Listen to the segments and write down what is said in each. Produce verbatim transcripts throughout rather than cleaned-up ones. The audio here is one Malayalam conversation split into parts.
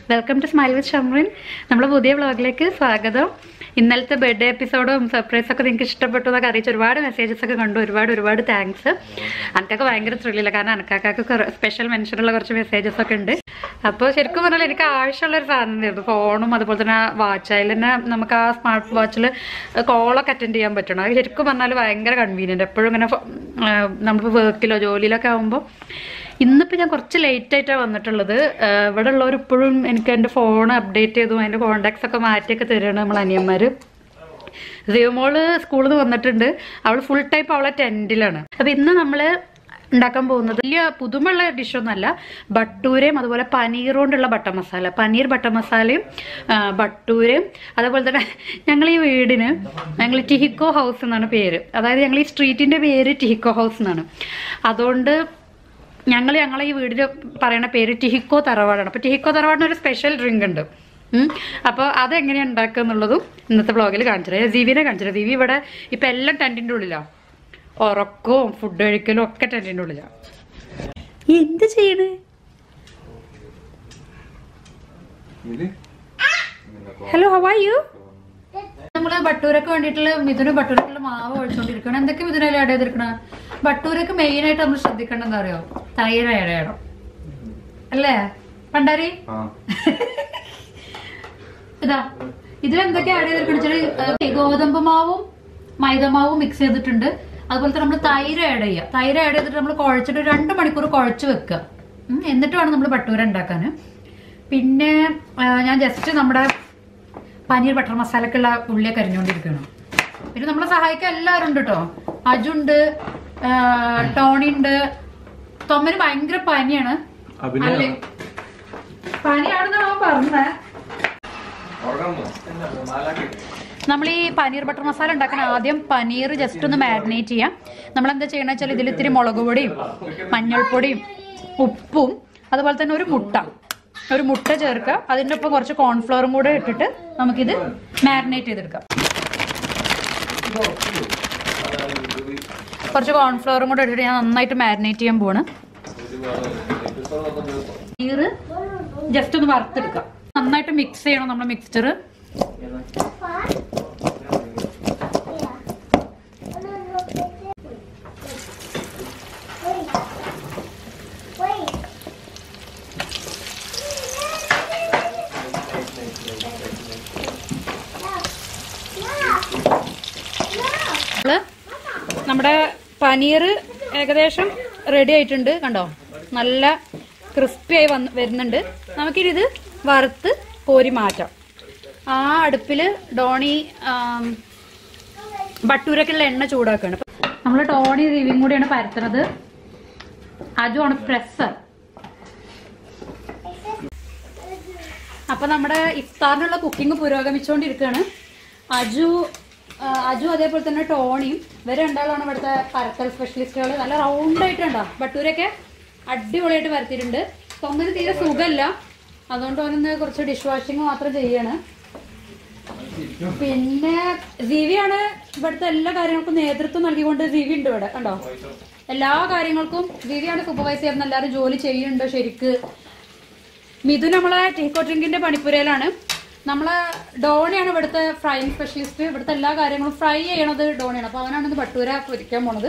Welcome to smile with Shamrin. നമ്മുടെ പുതിയ വ്ളോഗിലേക്ക് സ്വാഗതം. ഇന്നലത്തെ ബർത്ത്ഡേ എപ്പിസോഡും സർപ്രൈസൊക്കെ നിങ്ങൾക്ക് ഇഷ്ടപ്പെട്ടു എന്നൊക്കെ അറിയിച്ച് ഒരുപാട് മെസ്സേജസ് ഒക്കെ കണ്ടു. ഒരുപാട് ഒരുപാട് താങ്ക്സ്. അനക്കൊക്കെ ഭയങ്കര ത്രില്ലില്ല, കാരണം അനക്കാക്കൊക്കെ സ്പെഷ്യൽ മെൻഷനുള്ള കുറച്ച് മെസ്സേജസ് ഒക്കെ ഉണ്ട്. അപ്പോൾ ശരിക്കും പറഞ്ഞാൽ എനിക്ക് ആവശ്യമുള്ളൊരു സാധനം തരുന്നു. ഫോണും അതുപോലെ തന്നെ വാച്ച്. അതിൽ തന്നെ നമുക്ക് ആ സ്മാർട്ട് വാച്ചിൽ കോളൊക്കെ അറ്റൻഡ് ചെയ്യാൻ പറ്റണം. അത് ശരിക്കും പറഞ്ഞാൽ ഭയങ്കര കൺവീനിയൻറ്റ്. എപ്പോഴും ഇങ്ങനെ നമ്മളിപ്പോൾ വർക്കിലോ ജോലിയിലൊക്കെ ആകുമ്പോൾ ഇന്നിപ്പോൾ ഞാൻ കുറച്ച് ലേറ്റ് ആയിട്ടാണ് വന്നിട്ടുള്ളത്. ഇവിടെ ഉള്ളവർ ഇപ്പോഴും എനിക്ക് എൻ്റെ ഫോൺ അപ്ഡേറ്റ് ചെയ്തു അതിൻ്റെ കോണ്ടാക്ട്സ് ഒക്കെ മാറ്റിയൊക്കെ തരുകയാണ് നമ്മൾ അനിയന്മാർ. റിയോമോള് സ്കൂളിൽ നിന്ന് വന്നിട്ടുണ്ട്. അവൾ ഫുൾ ടൈം അവളെ ടെൻറ്റിലാണ്. അപ്പോൾ ഇന്ന് നമ്മൾ ഉണ്ടാക്കാൻ പോകുന്നത് വലിയ പുതുമുള്ള ഡിഷൊന്നുമല്ല. ബട്ടൂരയും അതുപോലെ പനീർ കൊണ്ടുള്ള ബട്ടർ മസാല, പനീർ ബട്ടർ മസാലയും ബട്ടൂരയും. അതുപോലെ തന്നെ ഞങ്ങൾ ഈ വീടിന് ഞങ്ങൾ ടിഹിക്കോ ഹൗസ് എന്നാണ് പേര്. അതായത് ഞങ്ങൾ ഈ സ്ട്രീറ്റിൻ്റെ പേര് ടിഹിക്കോ ഹൗസ് എന്നാണ്. അതുകൊണ്ട് ഞങ്ങൾ ഞങ്ങളെ ഈ വീടിന് പറയുന്ന പേര് ടിഹിക്കോ തറവാടാണ്. അപ്പോൾ ടിഹിക്കോ തറവാടിന് ഒരു സ്പെഷ്യൽ ഡ്രിങ്ക് ഉണ്ട്. അപ്പോൾ അതെങ്ങനെയാണ് ഉണ്ടാക്കുക എന്നുള്ളതും ഇന്നത്തെ വ്ളോഗിൽ കാണിച്ചു തരാം. ജീവിനെ കാണിച്ചു തരാം. ജീവി ഇവിടെ ഇപ്പം എല്ലാം ടെൻറ്റിൻ്റെ ഉള്ളിലാണ്. ഉറക്കവും ഫുഡ് കഴിക്കലും ഒക്കെ ടെൻറ്റിൻ്റെ ഉള്ളിലാണ്. എന്ത് ചെയ്യണേ? Hello, how are you? നമ്മള് ബട്ടൂരക്ക് വേണ്ടിയിട്ടുള്ള മിഥുന് ബട്ടൂരക്കുള്ള മാവ് ഒഴിച്ചോണ്ടിരിക്കണം. എന്തൊക്കെ മിഥുനയിൽ ആഡ് ചെയ്തിരിക്കണ? ബട്ടൂരക്ക് മെയിൻ ആയിട്ട് നമ്മൾ ശ്രദ്ധിക്കേണ്ട എന്താ അറിയോ? തൈര് ആഡ് ചെയ്യണം അല്ലേ പണ്ടാരി? ഇതാ ഇതിലെന്തൊക്കെ ആഡ് ചെയ്തിരിക്കണ? ഗോതമ്പ് മാവും മൈദമാവും മിക്സ് ചെയ്തിട്ടുണ്ട്. അതുപോലെ തന്നെ നമ്മൾ തൈര് ആഡ് ചെയ്യുക. തൈര് ആഡ് ചെയ്തിട്ട് നമ്മൾ കുഴച്ചിട്ട് രണ്ട് മണിക്കൂർ കുഴച്ച് വെക്കുക. എന്നിട്ട് വേണം നമ്മൾ ബട്ടൂര ഉണ്ടാക്കാൻ. പിന്നെ ഞാൻ ജസ്റ്റ് നമ്മുടെ പനീർ ബട്ടർ മസാലക്കുള്ള ഉള്ളിയൊക്കെ അരിഞ്ഞുകൊണ്ടിരിക്കണം. പിന്നെ നമ്മളെ സഹായിക്കാൻ എല്ലാവരും ഉണ്ട് കേട്ടോ. അജുണ്ട്, ടോണി ഉണ്ട്. തൊമ്മന് ഭയങ്കര പനിയാണ്. അല്ലേ പനിയാണെന്നാണ് പറഞ്ഞത്. നമ്മൾ ഈ പനീർ ബട്ടർ മസാല ഉണ്ടാക്കാൻ ആദ്യം പനീർ ജസ്റ്റ് ഒന്ന് മാരിനേറ്റ് ചെയ്യാം. നമ്മളെന്താ ചെയ്യണമെന്ന് വെച്ചാൽ ഇതിൽ ഇത്തിരി മുളക് പൊടിയും മഞ്ഞൾപ്പൊടിയും ഉപ്പും അതുപോലെ തന്നെ ഒരു മുട്ട ഒരു മുട്ട ചേർക്കുക. അതിൻ്റെ ഒപ്പം കുറച്ച് കോൺഫ്ലവറും കൂടെ ഇട്ടിട്ട് നമുക്കിത് മാരിനേറ്റ് ചെയ്തെടുക്കാം. കുറച്ച് കോൺഫ്ലവറും കൂടെ ഇട്ടിട്ട് ഞാൻ നന്നായിട്ട് മാരിനേറ്റ് ചെയ്യാൻ പോവാണ്. പനീർ ജസ്റ്റ് ഒന്ന് വറുത്തെടുക്കാം. നന്നായിട്ട് മിക്സ് ചെയ്യണം നമ്മുടെ മിക്സ്ചർ. നമ്മുടെ പനീർ ഏകദേശം റെഡി ആയിട്ടുണ്ട്. കണ്ടോ, നല്ല ക്രിസ്പി ആയി വന്ന് വരുന്നുണ്ട്. നമുക്കിനി ഇത് വറുത്ത് കോരി മാറ്റാം. ആ അടുപ്പിൽ ഡോണി ബട്ടൂരക്കുള്ള എണ്ണ ചൂടാക്കുകയാണ്. നമ്മൾ ടോണി റിവിയും കൂടിയാണ് പരത്തുന്നത്. അജു ആണ് പ്രസ്സർ. അപ്പൊ നമ്മുടെ ഇഫ്താറിനുള്ള കുക്കിംഗ് പുരോഗമിച്ചുകൊണ്ടിരിക്കുകയാണ്. അജു അജു അതേപോലെ തന്നെ ടോണിയും ഇവരെ രണ്ടാളാണ് ഇവിടുത്തെ പരത്തൽ സ്പെഷ്യലിസ്റ്റുകൾ. നല്ല റൗണ്ട് ആയിട്ടുണ്ടോ ബട്ടൂരൊക്കെ അടിപൊളിയായിട്ട് പരത്തിയിട്ടുണ്ട്. തൊമ്മന് തീരെ സുഖമല്ല, അതുകൊണ്ട് അവനൊന്ന് കുറച്ച് ഡിഷ് വാഷിങ് മാത്രം ചെയ്യാണ്. പിന്നെ ജീവിയാണ് ഇവിടുത്തെ എല്ലാ കാര്യങ്ങൾക്കും നേതൃത്വം നൽകിക്കൊണ്ട് ജീവി ഉണ്ട് ഇവിടെ. കണ്ടോ, എല്ലാ കാര്യങ്ങൾക്കും ജീവിയാണ് സൂപ്പർവൈസ് ചെയ്യുന്ന. എല്ലാവരും ജോലി ചെയ്യുന്നുണ്ട് ശരിക്ക്. മിഥുൻ നമ്മളെ ടീക്കോ ഡ്രിങ്കിന്റെ പണിപ്പുരയിലാണ്. നമ്മളെ ഡോണിയാണ് ഇവിടുത്തെ ഫ്രൈയിങ് സ്പെഷ്യലിസ്റ്റ്. ഇവിടുത്തെ എല്ലാ കാര്യങ്ങളും ഫ്രൈ ചെയ്യണത് ഡോണിയാണ്. അപ്പൊ അവനാണ് ഇത് ബട്ടൂര പൊരിക്കാൻ പോണത്.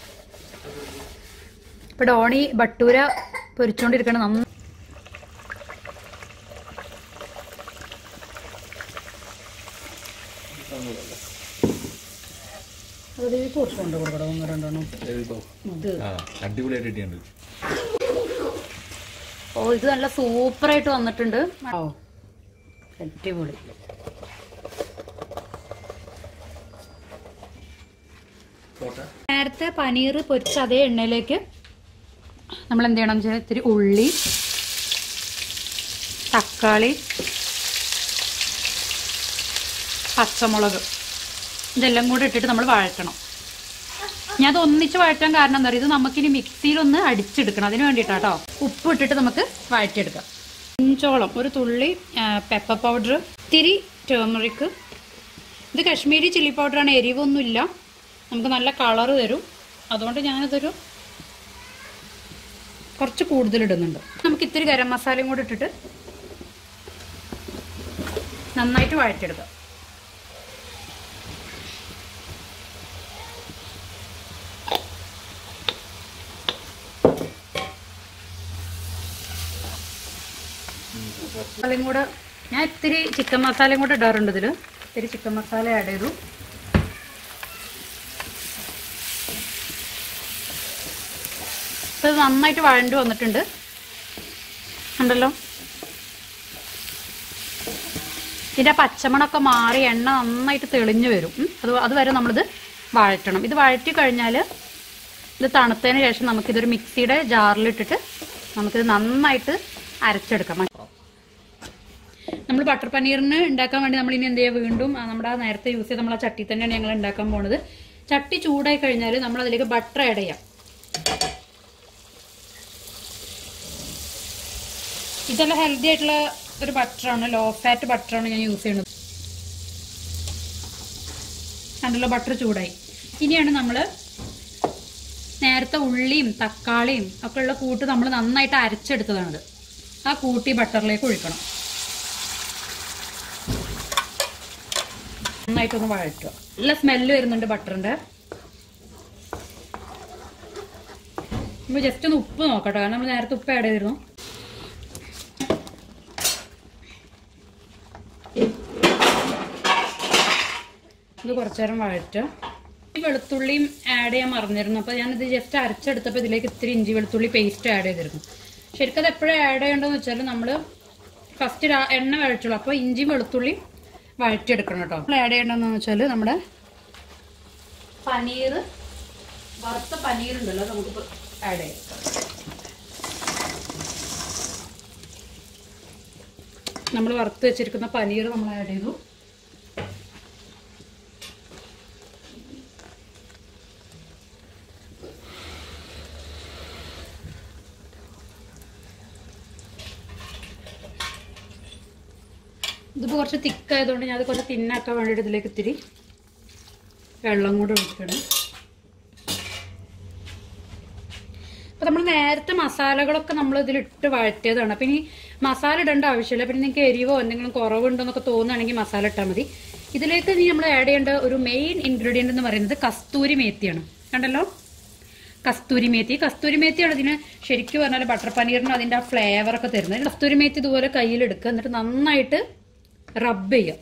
ഇപ്പൊ ഡോണി ബട്ടൂര പൊരിച്ചോണ്ടിരിക്കണം. നന്ന ഓ ഇത് നല്ല സൂപ്പറായിട്ട് വന്നിട്ടുണ്ട്. ഓ അടിപൊളി. നേരത്തെ പനീർ പൊരിച്ച അതേ എണ്ണയിലേക്ക് നമ്മൾ എന്ത് ചെയ്യണം വെച്ചാൽ ഇത്തിരി ഉള്ളി, തക്കാളി, പച്ചമുളക് ഇതെല്ലാം കൂടെ ഇട്ടിട്ട് നമ്മൾ വഴറ്റണം. ഞാൻ അത് ഒന്നിച്ച് വഴറ്റാൻ കാരണം എന്താ പറയുക, ഇത് നമുക്കിനി മിക്സിയിലൊന്ന് അടിച്ചെടുക്കണം. അതിന് വേണ്ടിയിട്ടാട്ടോ. ഉപ്പ് ഇട്ടിട്ട് നമുക്ക് വഴറ്റിയെടുക്കാം. ഇഞ്ചോളം, ഒരു തുള്ളി പെപ്പർ പൗഡർ, ഇത്തിരി ടേമറിക്ക്. ഇത് കശ്മീരി ചില്ലി പൗഡറാണ്. എരിവൊന്നുമില്ല, നമുക്ക് നല്ല കളറ് തരും. അതുകൊണ്ട് ഞാനതൊരു കുറച്ച് കൂടുതൽ ഇടുന്നുണ്ട്. നമുക്ക് ഇത്തിരി ഗരം മസാലയും കൂടി ഇട്ടിട്ട് നന്നായിട്ട് വഴറ്റിയെടുക്കാം. മസാലയും കൂടെ ഞാൻ ഇത്തിരി ചിക്കൻ മസാലയും കൂടെ ഇടാറുണ്ട് ഇതിൽ. ഇത്തിരി ചിക്കൻ മസാല ആഡ് ചെയ്തു. അപ്പോൾ ഇത് നന്നായിട്ട് വഴണ്ട് വന്നിട്ടുണ്ട് ഉണ്ടല്ലോ. ഇതിൻ്റെ പച്ചമണമൊക്കെ മാറി എണ്ണ നന്നായിട്ട് തെളിഞ്ഞു വരും. അത് അതുവരെ നമ്മളിത് വഴറ്റണം. ഇത് വഴറ്റി കഴിഞ്ഞാൽ ഇത് തണുത്തതിന് ശേഷം നമുക്കിതൊരു മിക്സിയുടെ ജാറിലിട്ടിട്ട് നമുക്കിത് നന്നായിട്ട് അരച്ചെടുക്കാം. നമ്മൾ ബട്ടർ പനീറിന് ഉണ്ടാക്കാൻ വേണ്ടി നമ്മൾ ഇനി എന്ത് ചെയ്യുക, വീണ്ടും നമ്മുടെ ആ നേരത്തെ യൂസ് ചെയ്ത് നമ്മൾ ആ ചട്ടി തന്നെയാണ് ഞങ്ങൾ ഉണ്ടാക്കാൻ പോണത്. ചട്ടി ചൂടായി കഴിഞ്ഞാൽ നമ്മൾ അതിലേക്ക് ബട്ടർ ആഡ് ചെയ്യാം. ഇതെല്ലാം ഹെൽത്തി ആയിട്ടുള്ള ഒരു ബട്ടറാണ്, ലോ ഫാറ്റ് ബട്ടറാണ് ഞാൻ യൂസ് ചെയ്യുന്നത്. അതിലുള്ള ബട്ടർ ചൂടായി. ഇനിയാണ് നമ്മൾ നേരത്തെ ഉള്ളിയും തക്കാളിയും ഒക്കെ ഉള്ള കൂട്ട് നമ്മൾ നന്നായിട്ട് അരച്ചെടുത്തതാണത്. ആ കൂട്ടി ബട്ടറിലേക്ക് ഒഴിക്കണം. നന്നായിട്ടൊന്ന് വഴറ്റുക. നല്ല സ്മെല്ല് വരുന്നുണ്ട് ബട്ടറിന്റെ. നമ്മൾ ജസ്റ്റ് ഒന്ന് ഉപ്പ് നോക്കട്ടെ, കാരണം നമ്മൾ നേരത്തെ ഉപ്പ് ആഡ് ചെയ്തിരുന്നു. ഇത് കുറച്ചു നേരം വഴറ്റുക. ഈ വെളുത്തുള്ളിയും ആഡ് ചെയ്യാൻ മറന്നിരുന്നു. അപ്പോൾ ഞാനിത് ജസ്റ്റ് അരച്ചെടുത്തപ്പോൾ ഇതിലേക്ക് ഇത്തിരി ഇഞ്ചി വെളുത്തുള്ളി പേസ്റ്റ് ആഡ് ചെയ്തിരുന്നു. ശരിക്കും അത് എപ്പോഴും ആഡ് ചെയ്യേണ്ടതെന്ന് വെച്ചാൽ നമ്മൾ ഫസ്റ്റ് എണ്ണ വഴറ്റുള്ളൂ. അപ്പോൾ ഇഞ്ചിയും വെളുത്തുള്ളിയും വഴറ്റിയെടുക്കണം കേട്ടോ. നമ്മൾ ആഡ് ചെയ്യേണ്ടതെന്ന് വെച്ചാൽ നമ്മുടെ പനീർ, വറുത്ത പനീർ ഉണ്ടല്ലോ, നമുക്കിപ്പോൾ ആഡ് ചെയ്യാം. നമ്മൾ വറുത്ത് വെച്ചിരിക്കുന്ന പനീർ നമ്മൾ ആഡ് ചെയ്തു. ഇതിപ്പോൾ കുറച്ച് തിക്കായതുകൊണ്ട് ഞാൻ അത് കുറച്ച് തിന്നാക്കാൻ വേണ്ടിയിട്ട് ഇതിലേക്ക് ഇത്തിരി വെള്ളം കൂടെ ഒഴിക്കണം. അപ്പോൾ നമ്മൾ നേരത്തെ മസാലകളൊക്കെ നമ്മൾ ഇതിലിട്ട് വഴറ്റിയതാണ്. അപ്പം ഇനി മസാല ഇടേണ്ട ആവശ്യമില്ല. പിന്നെ നിങ്ങൾക്ക് എരിവോ എന്തെങ്കിലും കുറവുണ്ടോന്നൊക്കെ തോന്നുകയാണെങ്കിൽ മസാല ഇട്ടാൽ മതി. ഇതിലേക്ക് ഇനി നമ്മൾ ആഡ് ചെയ്യേണ്ട ഒരു മെയിൻ ഇൻഗ്രീഡിയൻ്റ് എന്ന് പറയുന്നത് കസ്തൂരി മേത്തിയാണ്. കണ്ടല്ലോ, കസ്തൂരി മേത്തി. കസ്തൂരി മേത്തിയാണ് ഇതിന് ശരിക്കും പറഞ്ഞാൽ ബട്ടർ പനീറിന് അതിൻ്റെ ആ ഫ്ലേവറൊക്കെ തരുന്നത്. കസ്തൂരി മേത്തി ഇതുപോലെ കയ്യിലെടുക്കുക, എന്നിട്ട് നന്നായിട്ട് റബ്ബ് ചെയ്യുക.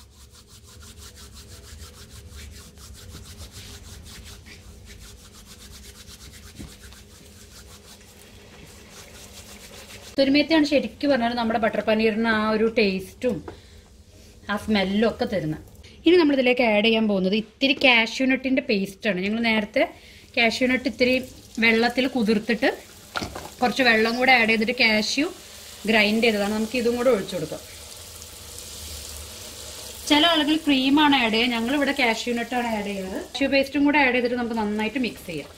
കസ്തൂരിമേത്തിയാണ് ശരിക്കും പറഞ്ഞാൽ നമ്മുടെ ബട്ടർ പനീറിന് ആ ഒരു ടേസ്റ്റും ആ സ്മെല്ലും ഒക്കെ തരുന്നത്. ഇനി നമ്മളിതിലേക്ക് ആഡ് ചെയ്യാൻ പോകുന്നത് ഇത്തിരി കാഷ്യൂനട്ടിൻ്റെ പേസ്റ്റാണ്. ഞങ്ങൾ നേരത്തെ കാഷ്യൂനട്ട് ഇത്തിരി വെള്ളത്തിൽ കുതിർത്തിട്ട് കുറച്ച് വെള്ളം കൂടെ ആഡ് ചെയ്തിട്ട് കാഷ്യൂ ഗ്രൈൻഡ് ചെയ്തതാണ്. നമുക്ക് ഇതും കൂടെ ഒഴിച്ചു കൊടുക്കാം. ചില ആളുകൾ ക്രീമാണ് ആഡ് ചെയ്യുക, ഞങ്ങളിവിടെ കാഷ്യൂനട്ടാണ് ആഡ് ചെയ്യുന്നത്. കാഷ്യൂ പേസ്റ്റും കൂടെ ആഡ് ചെയ്തിട്ട് നമുക്ക് നന്നായിട്ട് മിക്സ് ചെയ്യാം.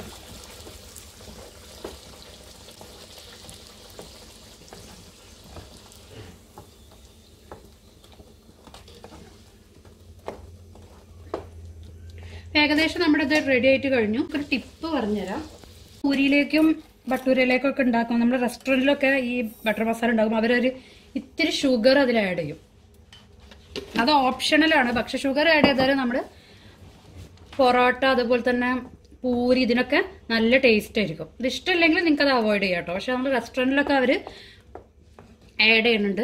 ഏകദേശം നമ്മുടെ ഇത് റെഡി ആയിട്ട് കഴിഞ്ഞു. ഒരു ടിപ്പ് പറഞ്ഞുതരാം. പൂരിയിലേക്കും ഭട്ടൂരയിലേക്കും ഒക്കെ ഉണ്ടാക്കും, നമ്മുടെ റെസ്റ്റോറൻറ്റിലൊക്കെ ഈ ബട്ടർ മസാല ഉണ്ടാക്കും, അവരൊരു ഇത്തിരി ഷുഗർ അതിൽ ആഡ് ചെയ്യും. അത് ഓപ്ഷണലാണ്. പക്ഷെ ഷുഗർ ആഡ് ചെയ്താൽ നമ്മൾ പൊറോട്ട അതുപോലെ തന്നെ പൂരി ഇതിനൊക്കെ നല്ല ടേസ്റ്റ് ആയിരിക്കും. ഇത് ഇഷ്ടമില്ലെങ്കിൽ നിങ്ങൾക്ക് അത് അവോയ്ഡ് ചെയ്യാം കേട്ടോ. പക്ഷെ നമ്മൾ റെസ്റ്റോറൻറ്റിലൊക്കെ അവർ ആഡ് ചെയ്യുന്നുണ്ട്.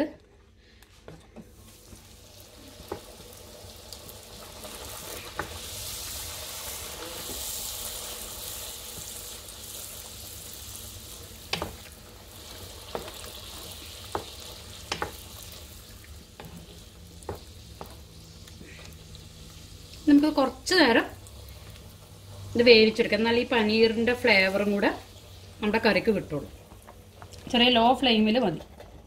നമുക്ക് കുറച്ച് നേരം ഇത് വേവിച്ചെടുക്കാം, എന്നാൽ ഈ പനീറിൻ്റെ ഫ്ലേവറും കൂടെ നമ്മുടെ കറിക്ക് കിട്ടുള്ളൂ. ചെറിയ ലോ ഫ്ലെയിമിൽ മതി.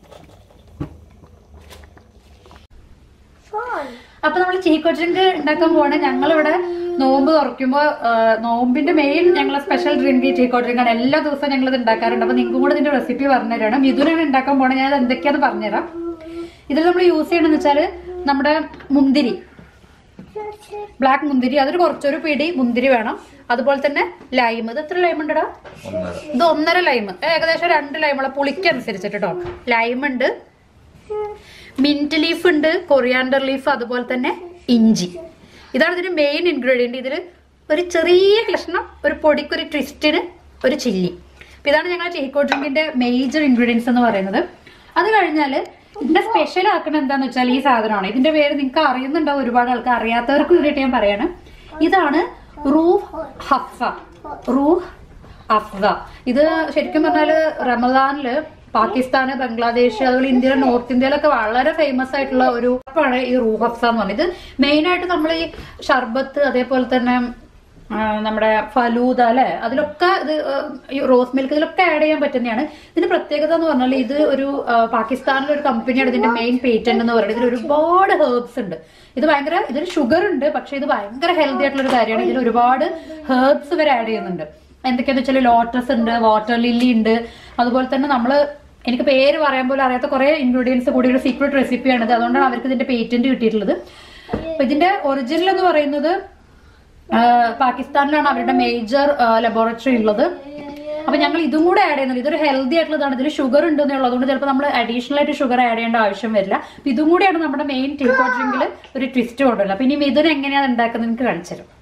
അപ്പൊ നമ്മൾ ചീക്കോ ഡ്രിങ്ക് ഉണ്ടാക്കാൻ പോവാണ്. ഞങ്ങളിവിടെ നോമ്പ് തുറക്കുമ്പോൾ നോമ്പിന്റെ മെയിൻ ഞങ്ങളെ സ്പെഷ്യൽ ഡ്രിങ്ക് ഈ ചീക്കോ ഡ്രിങ്ക് ആണ്. എല്ലാ ദിവസവും ഞങ്ങൾ ഇത് ഉണ്ടാക്കാറുണ്ട്. അപ്പൊ നിങ്ങൾക്കും കൂടെ ഇതിന്റെ റെസിപ്പി പറഞ്ഞുതരാണ്. മിഥുനാണ് ഉണ്ടാക്കാൻ പോണത്. ഞാൻ എന്തൊക്കെയാന്ന് പറഞ്ഞുതരാം. ഇതിൽ നമ്മൾ യൂസ് ചെയ്യണമെന്ന് വെച്ചാൽ നമ്മുടെ മുന്തിരി, ബ്ലാക്ക് മുന്തിരി, അതൊരു കുറച്ചൊരു പിടി മുന്തിരി വേണം. അതുപോലെ തന്നെ ലൈം. ഇത് എത്ര ലൈം ഉണ്ടടാ? ഇത് ഒന്നര ലൈം, ഏകദേശം രണ്ട് ലൈമുള്ള പുളിക്കനുസരിച്ചിട്ട് കേട്ടോ. ലൈം ഉണ്ട്, മിന്റ് ലീഫ് ഉണ്ട്, കൊറിയാണ്ടർ ലീഫ്, അതുപോലെ തന്നെ ഇഞ്ചി. ഇതാണ് ഇതിന്റെ മെയിൻ ഇൻഗ്രീഡിയന്റ്. ഇതിൽ ഒരു ചെറിയ കഷ്ണം, ഒരു പൊടിക്കൊരു ട്വിസ്റ്റിന് ഒരു ചില്ലി. അപ്പൊ ഇതാണ് ഞങ്ങൾ ചിഹിക്കോ ഡ്രിങ്കിന്റെ മേജർ ഇൻഗ്രീഡിയൻസ് എന്ന് പറയുന്നത്. അത് കഴിഞ്ഞാല് ഇതിന്റെ സ്പെഷ്യൽ ആക്കണം എന്താന്ന് വെച്ചാൽ ഈ സാധനമാണ്. ഇതിന്റെ പേര് നിങ്ങൾക്ക് അറിയുന്നുണ്ടാവും, ഒരുപാട് ആൾക്കാർ അറിയാത്തവർക്ക് വേണ്ടിയിട്ട് ഞാൻ പറയാണ്. ഇതാണ് റൂഹ് ഹഫ്സ. റൂഹ് ഹഫ്സ ഇത് ശരിക്കും പറഞ്ഞാല് റമദാനില് പാകിസ്ഥാന്, ബംഗ്ലാദേശ്, അതുപോലെ ഇന്ത്യയിലെ നോർത്ത് ഇന്ത്യയിലൊക്കെ വളരെ ഫേമസ് ആയിട്ടുള്ള ഒരു ആണ് ഈ റൂഹ് ഹഫ്സ എന്ന് പറഞ്ഞത്. ഇത് മെയിൻ ആയിട്ട് നമ്മൾ ഈ ഷർബത്ത്, അതേപോലെ തന്നെ നമ്മുടെ ഫലൂദ അല്ലെ, അതിലൊക്കെ ഇത് ഈ റോസ് മിൽക്ക് ഇതിലൊക്കെ ആഡ് ചെയ്യാൻ പറ്റുന്നതാണ്. ഇതിന്റെ പ്രത്യേകത എന്ന് പറഞ്ഞാൽ ഇത് ഒരു പാകിസ്ഥാനിലെ ഒരു കമ്പനിയാണ് ഇതിന്റെ മെയിൻ പേറ്റന്റ് എന്ന് പറയുന്നത്. ഇതിൽ ഒരുപാട് ഹെർബ്സ് ഉണ്ട്. ഇത് ഭയങ്കര, ഇതിൽ ഷുഗർ ഉണ്ട്, പക്ഷെ ഇത് ഭയങ്കര ഹെൽത്തി ആയിട്ടുള്ള ഒരു കാര്യമാണ്. ഇതിൽ ഒരുപാട് ഹെർബ്സ് വരെ ആഡ് ചെയ്യുന്നുണ്ട്. എന്തൊക്കെയാന്ന് വെച്ചാൽ ലോട്ടസ് ഉണ്ട്, വാട്ടർ ലില്ലി ഉണ്ട്, അതുപോലെ തന്നെ നമ്മള് എനിക്ക് പേര് പറയാൻ പോലും അറിയാത്ത കുറെ ഇൻഗ്രീഡിയൻസ് കൂടി ഒരു സീക്രട്ട് റെസിപ്പിയാണിത്. അതുകൊണ്ടാണ് അവർക്ക് ഇതിന്റെ പേറ്റന്റ് കിട്ടിയിട്ടുള്ളത്. അപ്പൊ ഇതിന്റെ ഒറിജിനൽ എന്ന് പറയുന്നത് പാകിസ്ഥാനിലാണ് അവരുടെ മേജർ ലബോറട്ടറി ഉള്ളത്. അപ്പൊ ഞങ്ങൾ ഇതും കൂടെ ആഡ് ചെയ്യുന്നത്. ഇതൊരു ഹെൽത്തി ആയിട്ടുള്ളതാണ്. ഇതിൽ ഷുഗർ ഉണ്ടെന്നുള്ളത് കൊണ്ട് ചിലപ്പോൾ നമ്മൾ അഡീഷണൽ ആയിട്ട് ഷുഗർ ആഡ് ചെയ്യേണ്ട ആവശ്യം വരില്ല. അപ്പൊ ഇതും കൂടെയാണ് നമ്മുടെ മെയിൻ ടീ ഡ്രിങ്കിൽ ഒരു ട്വിസ്റ്റ് കൊണ്ടുവരുന്നത്. അപ്പൊ ഇനി മിഥുൻ എങ്ങനെയാണ് ഉണ്ടാക്കുന്നത് നിങ്ങൾക്ക് കാണിച്ചു തരും.